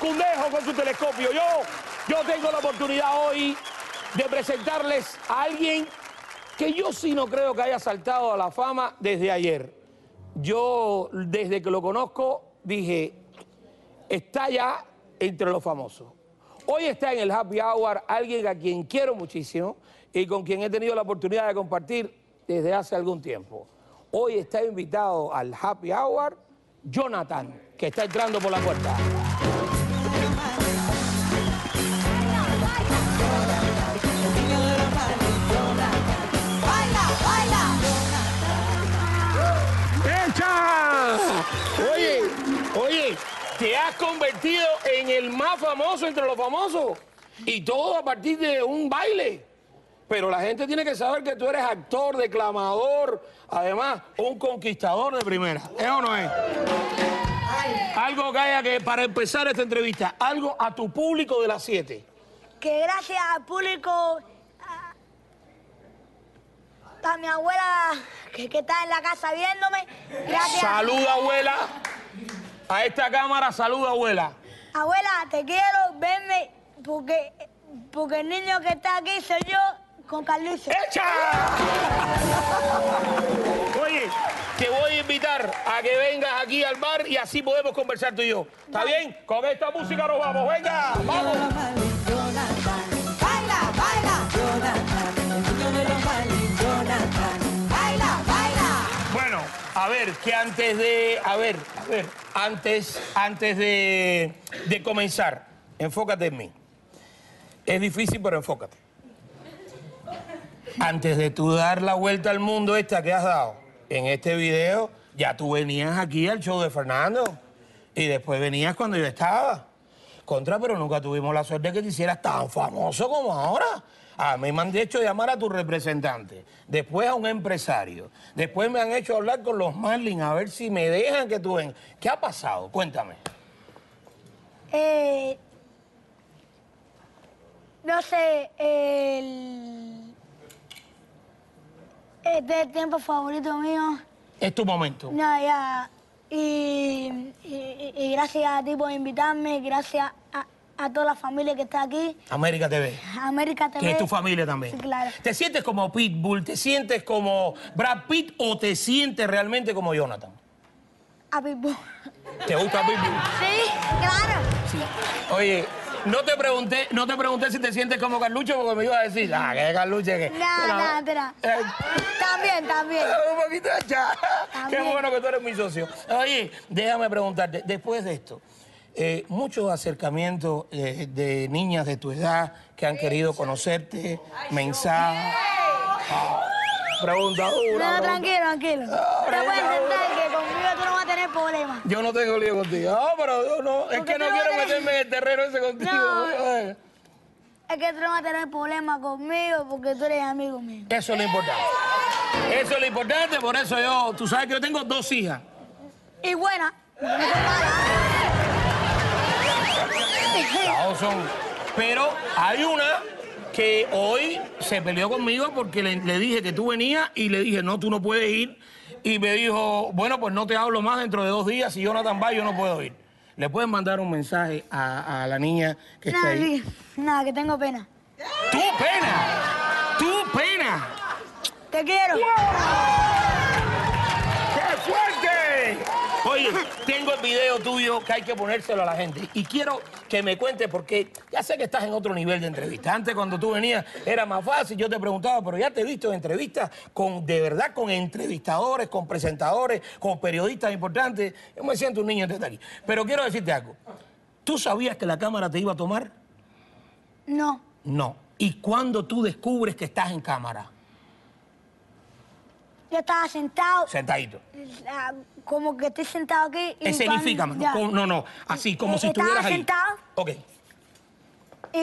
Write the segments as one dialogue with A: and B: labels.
A: Fundejo con su telescopio. Yo tengo la oportunidad hoy de presentarles a alguien que yo sí no creo que haya saltado a la fama desde ayer. Yo, desde que lo conozco, dije, está ya entre los famosos. Hoy está en el Happy Hour alguien a quien quiero muchísimo y con quien he tenido la oportunidad de compartir desde hace algún tiempo. Hoy está invitado al Happy Hour Jonathan, que está entrando por la puerta. Oye, te has convertido en el más famoso entre los famosos. Y todo a partir de un baile. Pero la gente tiene que saber que tú eres actor, declamador, además, un conquistador de primera. ¿Es o no es? Algo que haya que, para empezar esta entrevista, algo a tu público de las 7.
B: Que gracias al público, a mi abuela que está en la casa viéndome, gracias.
A: Saluda, abuela. A esta cámara, saluda, abuela.
B: Abuela, te quiero, verme, porque el niño que está aquí soy yo con Carlucho.
A: ¡Echa! Oye, te voy a invitar a que vengas aquí al bar y así podemos conversar tú y yo. ¿Está bien? Con esta música nos vamos. ¡Venga! ¡Vamos!
B: ¡Baila, baila! ¡Baila, baila!
A: Bueno, a ver, que antes de... Antes de comenzar, enfócate en mí. Es difícil, pero enfócate. Antes de tú dar la vuelta al mundo esta que has dado en este video, ya tú venías aquí al show de Fernando. Y después venías cuando yo estaba. Pero nunca tuvimos la suerte de que te hicieras tan famoso como ahora. A mí me han hecho llamar a tu representante, después a un empresario, después me han hecho hablar con los Marlins a ver si me dejan que tú vengas. ¿Qué ha pasado? Cuéntame.
B: No sé, este es el tiempo favorito mío.
A: Es tu momento.
B: No, ya. Y gracias a ti por invitarme, gracias a toda la familia que está aquí.
A: América TV.
B: América TV.
A: Que es tu familia también.
B: Sí, claro.
A: ¿Te sientes como Pitbull? ¿Te sientes como Brad Pitt o te sientes realmente como Jonathan?
B: A Pitbull.
A: ¿Te gusta Pitbull?
B: Sí, claro.
A: Sí. Oye, no te pregunté si te sientes como Carlucho porque me ibas a decir, que Carlucho que...
B: No, espera. También.
A: Un poquito ya. Qué bueno que tú eres mi socio. Oye, déjame preguntarte, después de esto, muchos acercamientos de niñas de tu edad que han querido conocerte, mensajes. Pregunta dura.
B: No, tranquilo. Te puedes sentar que conmigo tú no vas a tener problemas.
A: Yo no tengo lío contigo. No, pero yo no. Es que no quiero meterme en el terreno ese contigo.
B: No. Es que tú no vas a tener problemas conmigo porque tú eres amigo mío.
A: Eso es lo importante. Eso es lo importante, por eso tú sabes que yo tengo 2 hijas.
B: Y buena. No son malas.
A: Todos son. Pero hay una que hoy se peleó conmigo porque le dije que tú venías y le dije, no, tú no puedes ir. Y me dijo, bueno, pues no te hablo más dentro de 2 días. Si Jonathan va, yo no puedo ir. ¿Le puedes mandar un mensaje a la niña que está ahí?
B: Nada, que tengo pena.
A: ¡Tu pena! ¡Tu pena!
B: Te quiero.
A: ¡Qué fuerte! Oye, tengo el video tuyo que hay que ponérselo a la gente. Y quiero que me cuentes, porque ya sé que estás en otro nivel de entrevista. Antes, cuando tú venías, era más fácil. Yo te preguntaba, pero ya te he visto en entrevistas de verdad, con entrevistadores, con presentadores, con periodistas importantes. Yo me siento un niño desde aquí. Pero quiero decirte algo. ¿Tú sabías que la cámara te iba a tomar?
B: No.
A: No. ¿Y cuándo tú descubres que estás en cámara?
B: Yo estaba sentado.
A: Sentadito.
B: Como que estoy sentado aquí.
A: Escenifícame. No. Así, como si estuvieras ahí.
B: Estaba sentado.
A: Ok.
B: Y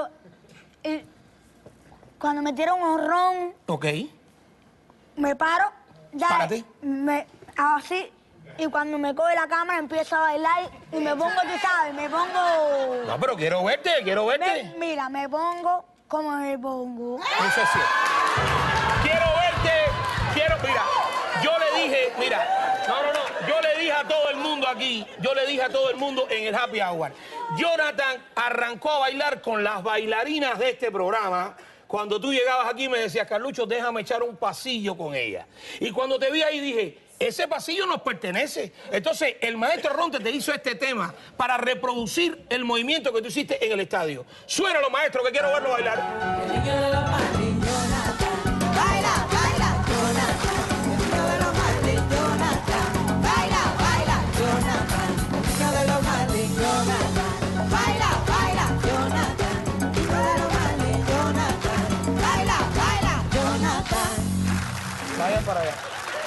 B: cuando me tira un horrón.
A: Ok.
B: Me paro. Ya.
A: Párate.
B: Me hago así. Y cuando me coge la cámara empiezo a bailar. Y me pongo, tú sabes, me pongo.
A: No, pero quiero verte.
B: Mira, me pongo como me pongo.
A: Eso es cierto. Quiero verte. Mira, yo le dije a todo el mundo aquí, yo le dije a todo el mundo en el Happy Hour, Jonathan arrancó a bailar con las bailarinas de este programa. Cuando tú llegabas aquí me decías, Carlucho, déjame echar un pasillo con ella. Y cuando te vi ahí dije, ese pasillo nos pertenece. Entonces, el maestro Ronte te hizo este tema para reproducir el movimiento que tú hiciste en el estadio. Suénalo, maestro, que quiero verlo bailar.
C: El niño de los Marlins, Jonathan. Baila, baila, Jonathan. El niño de los Marlins, Jonathan. Baila, baila, Jonathan. El niño de los Marlins, Jonathan. Baila, baila, Jonathan. El niño de los Marlins, Jonathan. Baila, baila, Jonathan.
A: Vaya para allá.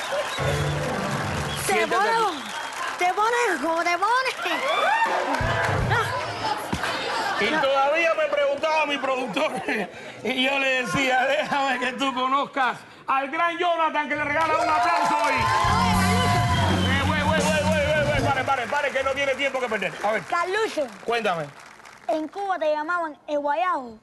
B: Te pones como te pones.
A: Y todavía me preguntaba mi productor, y yo le decía, déjame que tú conozcas al gran Jonathan, que le regala un aplauso hoy. Pare, que no tiene tiempo que perder. A ver,
B: Carlucho,
A: cuéntame.
B: en Cuba te llamaban el guayabo.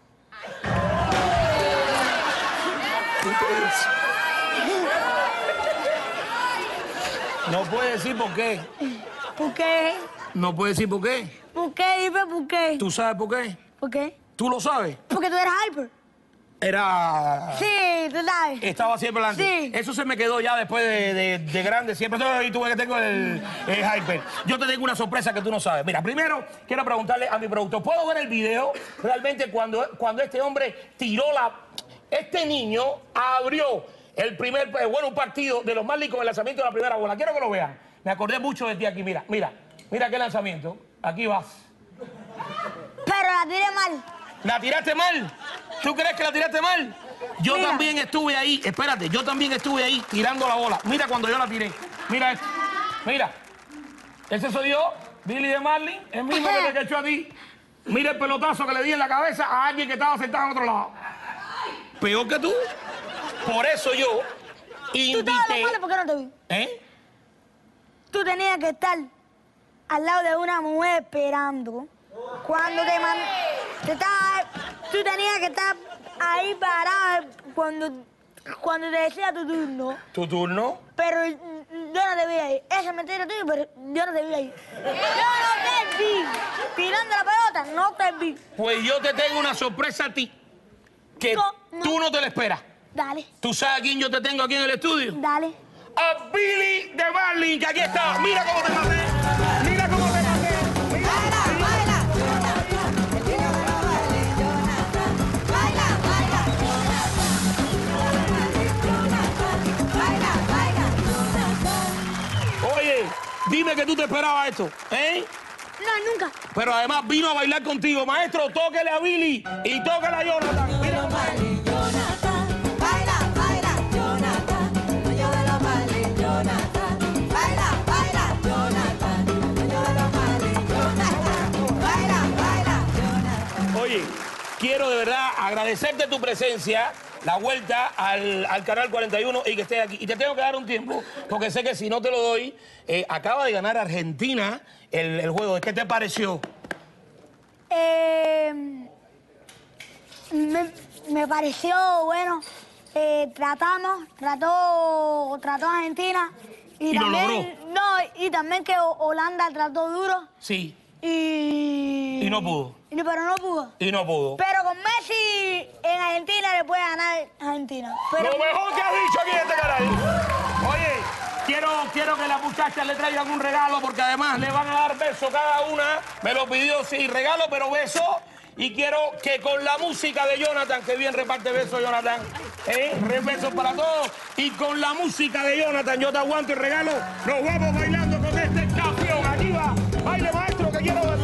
A: No puede decir por qué.
B: ¿Por qué?
A: No puede decir por qué.
B: ¿Por qué? Dime por qué.
A: ¿Tú sabes por qué?
B: ¿Por qué?
A: ¿Tú lo sabes?
B: Porque tú eres hyper.
A: Era...
B: Sí, tú sabes.
A: Estaba siempre delante.
B: Sí.
A: Eso se me quedó ya después de grande. Siempre estoy tuve que tengo el hyper. Yo te tengo una sorpresa que tú no sabes. Mira, primero quiero preguntarle a mi productor. ¿Puedo ver el video? Realmente cuando este hombre tiró la... Este niño abrió el primer... Bueno, un partido de los Marlins con el lanzamiento de la primera bola. Quiero que lo vean. Me acordé mucho de ti aquí. Mira qué lanzamiento. Aquí vas.
B: Pero la tiré mal.
A: ¿La tiraste mal? ¿Tú crees que la tiraste mal? Yo
B: Mira.
A: también estuve ahí, espérate, yo también estuve ahí tirando la bola. Mira cuando yo la tiré. Mira esto. Mira. Ese soy yo, Billy de Marlin, el mismo que te echó a ti. Mira el pelotazo que le di en la cabeza a alguien que estaba sentado en otro lado. Peor que tú. Por eso yo
B: Tú
A: invité...
B: estabas en los Marlins, ¿por qué no te vi?
A: ¿Eh?
B: Tú tenías que estar al lado de una mujer esperando. Cuando tú tenías que estar ahí parada cuando te decía tu turno.
A: ¿Tu turno?
B: Pero yo no te vi ahí. Esa es mentira tuya, pero yo no te vi ahí. Yo no te vi. Tirando la pelota, no te vi.
A: Pues yo te tengo una sorpresa a ti. Que
B: No.
A: tú no te la esperas.
B: Dale,
A: ¿Tú sabes a quién yo te tengo aquí en el estudio?
B: dale.
A: A Billy de Marlin, que aquí está. Mira cómo te maté. Mira cómo te maté.
C: Baila, baila, Jonathan. El niño de los Marlins, Jonathan. Baila, baila, Jonathan. Baila, baila, Jonathan.
A: Oye, dime que tú te esperabas esto, ¿eh?
B: No, nunca.
A: Pero además vino a bailar contigo. Maestro, tóquele a Billy y tóquele a Jonathan. Mira.
C: Jonathan, baila, baila, Jonathan, el niño de los Marlins, Jonathan, baila, baila, Jonathan, el niño de los Marlins, Jonathan, baila, baila, Jonathan.
A: Oye, quiero de verdad agradecerte tu presencia, la vuelta al Canal 41 y que estés aquí. Y te tengo que dar un tiempo, porque sé que si no te lo doy, acaba de ganar Argentina el juego. ¿Qué te pareció?
B: Me pareció, bueno, trató Argentina.
A: Y lo
B: también,
A: logró.
B: No, y también que Holanda trató duro.
A: Sí.
B: Y
A: no pudo.
B: Pero no pudo.
A: Y no pudo.
B: Pero con Messi en Argentina le puede ganar Argentina. Pero
A: Lo mejor que has dicho aquí en este canal. Oye, quiero que las muchachas le traigan un regalo porque además le van a dar besos cada una. Me lo pidió, sí, regalo, pero beso. Y quiero que con la música de Jonathan, que bien reparte besos, Jonathan, besos para todos. Y con la música de Jonathan, yo te aguanto el regalo. Nos vamos bailando con este campeón. Aquí va. Baile, maestro, que quiero verlo.